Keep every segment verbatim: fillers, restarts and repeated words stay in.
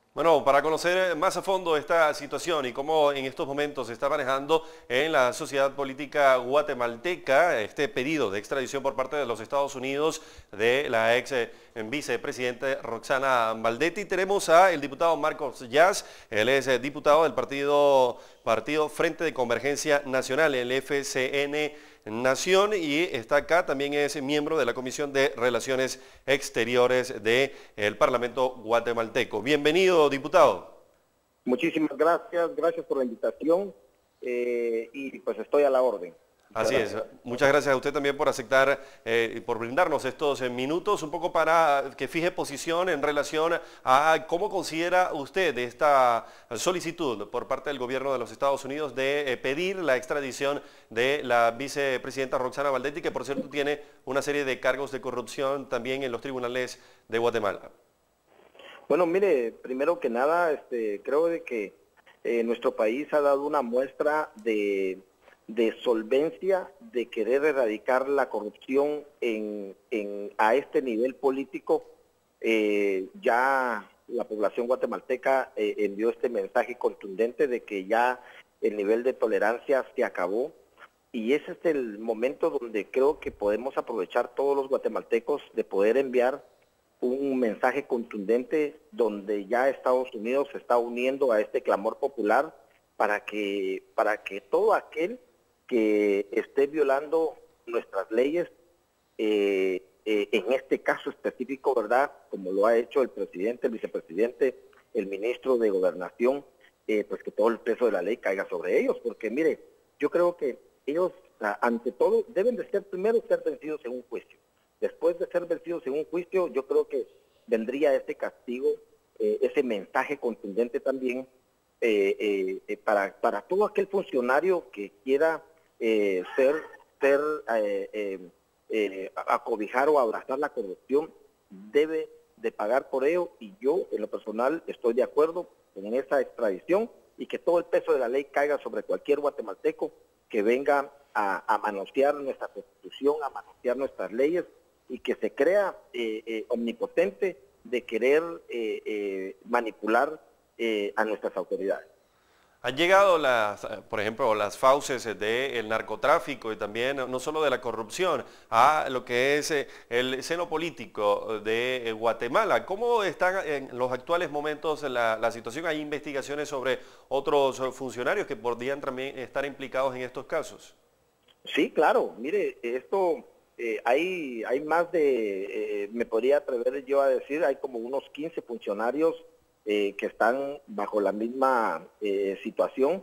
Bueno, para conocer más a fondo esta situación y cómo en estos momentos se está manejando en la sociedad política guatemalteca este pedido de extradición por parte de los Estados Unidos de la ex eh, vicepresidenta Roxana Baldetti, tenemos a el diputado Marcos Yas. Él es eh, diputado del partido, partido Frente de Convergencia Nacional, el F C N Nación, y está acá, también es miembro de la Comisión de Relaciones Exteriores del Parlamento guatemalteco. Bienvenido, diputado. Muchísimas gracias, gracias por la invitación eh, y pues estoy a la orden. Muchas Así es. gracias. Muchas gracias a usted también por aceptar eh, y por brindarnos estos eh, minutos, un poco para que fije posición en relación a cómo considera usted esta solicitud por parte del gobierno de los Estados Unidos de eh, pedir la extradición de la vicepresidenta Roxana Baldetti, que por cierto tiene una serie de cargos de corrupción también en los tribunales de Guatemala. Bueno, mire, primero que nada, este, creo de que eh, nuestro país ha dado una muestra de, de solvencia, de querer erradicar la corrupción en, en, a este nivel político. Eh, ya la población guatemalteca eh, envió este mensaje contundente de que ya el nivel de tolerancia se acabó. Y ese es el momento donde creo que podemos aprovechar todos los guatemaltecos de poder enviar un mensaje contundente donde ya Estados Unidos se está uniendo a este clamor popular para que, para que todo aquel que esté violando nuestras leyes, eh, eh, en este caso específico, ¿verdad? Como lo ha hecho el presidente, el vicepresidente, el ministro de Gobernación, eh, pues que todo el peso de la ley caiga sobre ellos, porque mire, yo creo que ellos, ante todo, deben de ser primero ser vencidos en un juicio. Después de ser vencidos en un juicio, yo creo que vendría ese castigo, eh, ese mensaje contundente también eh, eh, eh, para, para todo aquel funcionario que quiera eh, ser, ser eh, eh, eh, acobijar o abrazar la corrupción, debe de pagar por ello, y yo en lo personal estoy de acuerdo con esa extradición y que todo el peso de la ley caiga sobre cualquier guatemalteco que venga a, a manosear nuestra Constitución, a manosear nuestras leyes, y que se crea eh, eh, omnipotente de querer eh, eh, manipular eh, a nuestras autoridades. Han llegado, las, por ejemplo, las fauces del narcotráfico y también no solo de la corrupción a lo que es el seno político de Guatemala. ¿Cómo están en los actuales momentos la, la situación? ¿Hay investigaciones sobre otros funcionarios que podrían también estar implicados en estos casos? Sí, claro. Mire, esto... Eh, hay, hay más de, eh, me podría atrever yo a decir, hay como unos quince funcionarios eh, que están bajo la misma eh, situación,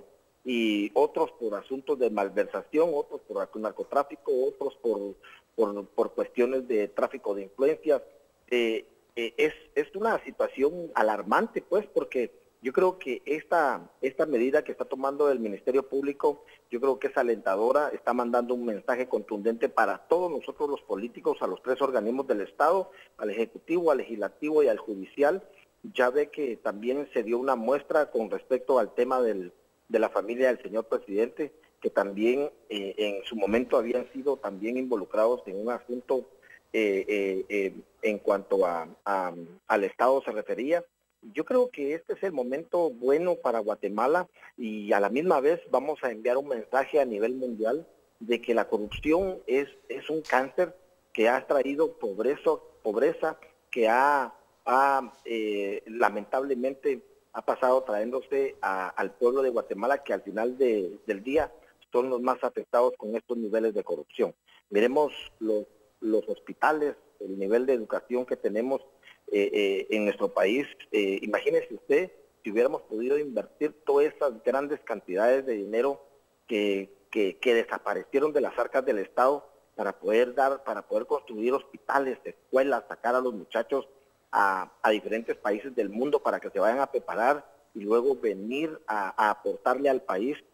y otros por asuntos de malversación, otros por narcotráfico, otros por, por, por cuestiones de tráfico de influencias. Eh, eh, es, es una situación alarmante, pues, porque yo creo que esta, esta medida que está tomando el Ministerio Público, yo creo que es alentadora, está mandando un mensaje contundente para todos nosotros los políticos, a los tres organismos del Estado, al Ejecutivo, al Legislativo y al Judicial. Ya ve que también se dio una muestra con respecto al tema del, de la familia del señor presidente, que también eh, en su momento habían sido también involucrados en un asunto eh, eh, eh, en cuanto a, a, al Estado se refería. Yo creo que este es el momento bueno para Guatemala, y a la misma vez vamos a enviar un mensaje a nivel mundial de que la corrupción es, es un cáncer que ha traído pobreza, pobreza que ha, ha eh, lamentablemente ha pasado trayéndose a, al pueblo de Guatemala, que al final de, del día son los más afectados con estos niveles de corrupción. Miremos los, los hospitales, el nivel de educación que tenemos Eh, eh, en nuestro país. Eh, imagínese usted si hubiéramos podido invertir todas esas grandes cantidades de dinero que, que, que desaparecieron de las arcas del Estado para poder dar, para poder construir hospitales, escuelas, sacar a los muchachos a, a diferentes países del mundo para que se vayan a preparar y luego venir a, a aportarle al país.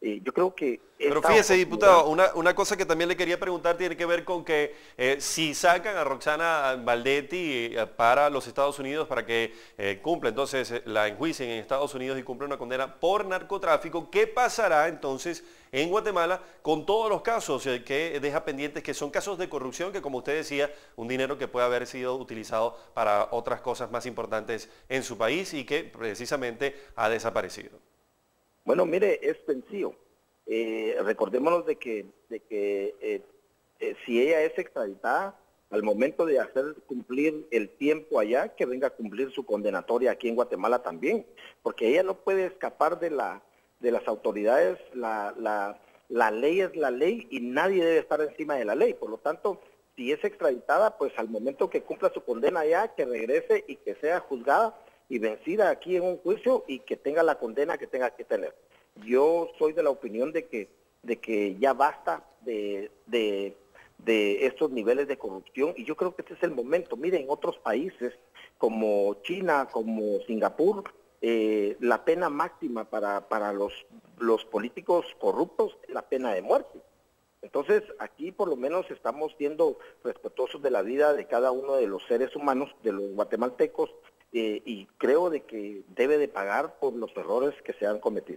Eh, yo creo que... Pero fíjese, diputado, una, una cosa que también le quería preguntar tiene que ver con que eh, si sacan a Roxana Baldetti eh, para los Estados Unidos para que eh, cumpla, entonces eh, la enjuicien en Estados Unidos y cumpla una condena por narcotráfico, ¿qué pasará entonces en Guatemala con todos los casos eh, que deja pendientes, que son casos de corrupción, que como usted decía, un dinero que puede haber sido utilizado para otras cosas más importantes en su país y que precisamente ha desaparecido? Bueno, mire, es sencillo. Eh, recordémonos de que, de que eh, eh, si ella es extraditada, al momento de hacer cumplir el tiempo allá, que venga a cumplir su condenatoria aquí en Guatemala también, porque ella no puede escapar de la de las autoridades. La, la, la ley es la ley y nadie debe estar encima de la ley. Por lo tanto, si es extraditada, pues al momento que cumpla su condena allá, que regrese y que sea juzgada y vencida aquí en un juicio y que tenga la condena que tenga que tener. Yo soy de la opinión de que de que ya basta de, de, de estos niveles de corrupción y yo creo que este es el momento. Miren, en otros países como China, como Singapur, eh, la pena máxima para, para los, los políticos corruptos es la pena de muerte. Entonces, aquí por lo menos estamos siendo respetuosos de la vida de cada uno de los seres humanos, de los guatemaltecos, eh, y creo de que debe de pagar por los errores que se han cometido.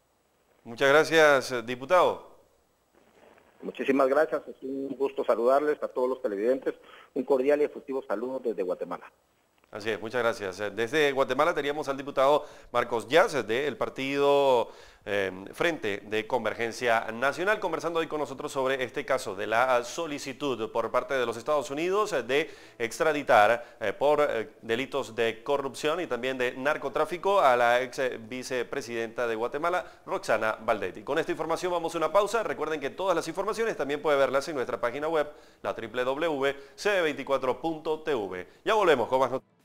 Muchas gracias, diputado. Muchísimas gracias, es un gusto saludarles a todos los televidentes, un cordial y efusivo saludo desde Guatemala. Así es, muchas gracias. Desde Guatemala teníamos al diputado Marcos Yáñez del partido eh, Frente de Convergencia Nacional, conversando hoy con nosotros sobre este caso de la solicitud por parte de los Estados Unidos de extraditar eh, por eh, delitos de corrupción y también de narcotráfico a la ex vicepresidenta de Guatemala, Roxana Baldetti. Con esta información vamos a una pausa. Recuerden que todas las informaciones también puede verlas en nuestra página web, la doble u doble u doble u punto c veinticuatro punto t v. Ya volvemos con más noticias.